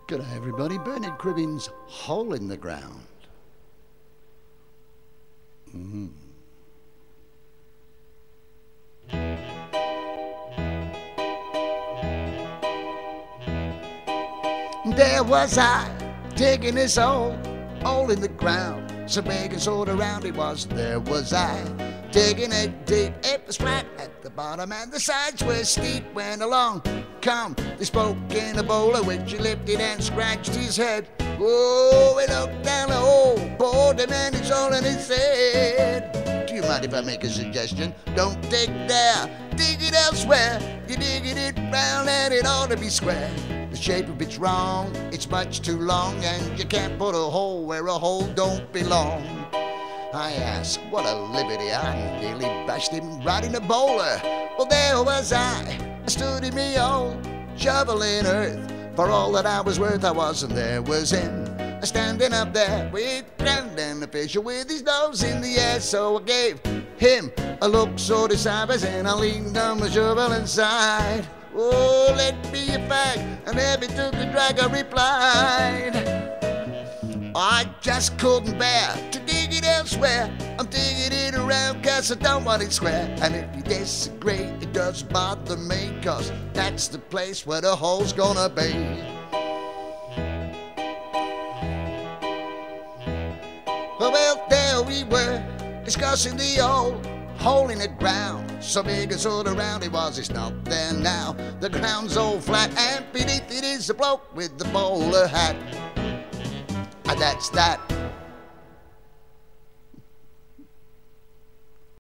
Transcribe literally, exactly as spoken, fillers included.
G'day everybody, Bernard Cribbins, Hole in the Ground. Mm. There was I, digging this hole, hole in the ground. So big and so round it was. There was I, digging it deep. It was flat at the bottom and the sides were steep. Went along, come, they spoke in a bowler, which he lifted and scratched his head. Oh, he looked down the hole, poured the man his hole in his head. Do you mind if I make a suggestion? Don't dig there, dig it elsewhere. You're digging it round and it ought to be square. The shape of it's wrong, it's much too long, and you can't put a hole where a hole don't belong. I asked, what a liberty, I nearly bashed him right in the bowler. Well, there was I, I stood in me hole, shoveling earth. For all that I was worth, I wasn't there, was him, standing up there with grand and official with his nose in the air. So I gave him a look so decided, and I leaned on the shovel and sighed. Oh, let me a fag, and every took a drag, I replied. I just couldn't bear to dig it elsewhere. I'm digging it around cause I don't want it square. And if you disagree, it does bother me, cause that's the place where the hole's gonna be. Well, there we were, discussing the old hole in the ground. So big and so round it was, it's not there now. The ground's all flat and beneath it is a bloke with the bowler hat. And that's that.